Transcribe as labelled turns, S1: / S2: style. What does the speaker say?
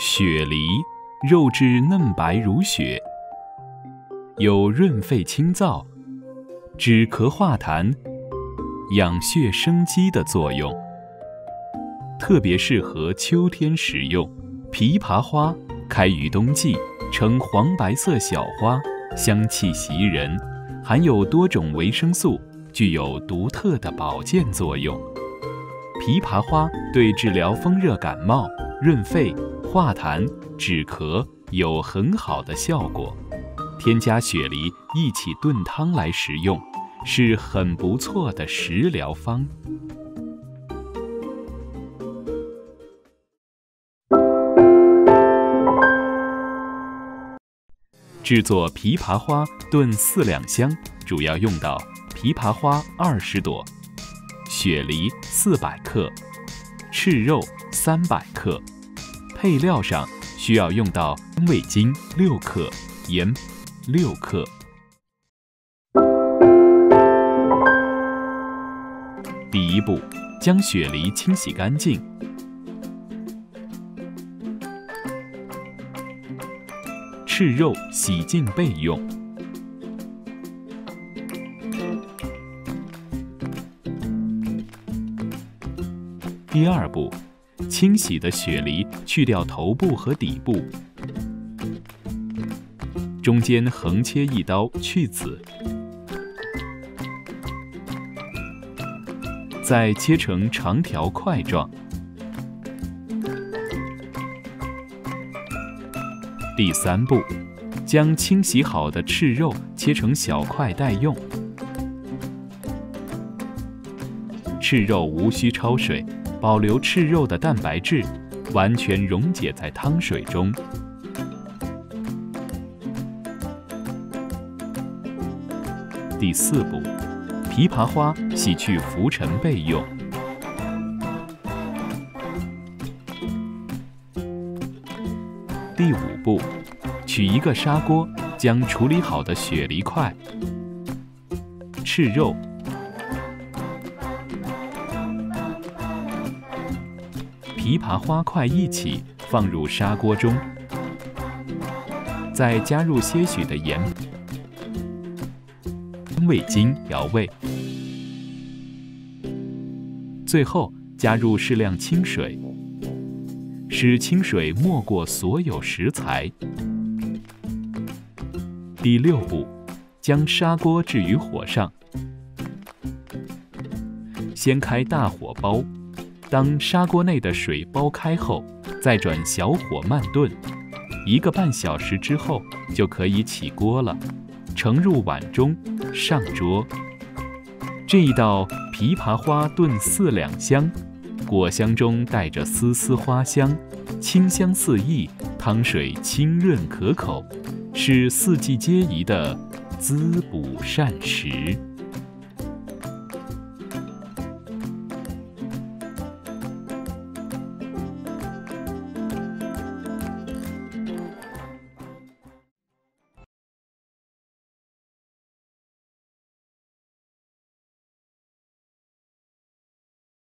S1: 雪梨，肉质嫩白如雪，有润肺清燥、止咳化痰、养血生肌的作用，特别适合秋天食用。枇杷花开于冬季，呈黄白色小花，香气袭人，含有多种维生素，具有独特的保健作用。枇杷花对治疗风热感冒、润肺、化痰、止咳有很好的效果，添加雪梨一起炖汤来食用，是很不错的食疗方。制作枇杷花炖4两香，主要用到枇杷花20朵、雪梨400克、赤肉300克。配料上需要用到味精6克、盐6克。第一步，将雪梨清洗干净。赤肉洗净备用。第二步，清洗的雪梨去掉头部和底部，中间横切1刀去籽，再切成长条块状。第三步，将清洗好的赤肉切成小块待用。赤肉无需焯水，保留赤肉的蛋白质，完全溶解在汤水中。第四步，枇杷花洗去浮尘备用。第五步，取一个砂锅，将处理好的雪梨块、赤肉、枇杷花块一起放入砂锅中，再加入些许的盐、味精调味，最后加入适量清水，使清水没过所有食材。第六步，将砂锅置于火上，先开大火煲，当砂锅内的水煲开后，再转小火慢炖，1个半小时之后就可以起锅了，盛入碗中，上桌。这一道枇杷花炖4两香，果香中带着丝丝花香，清香四溢，汤水清润可口，是4季皆宜的滋补膳食。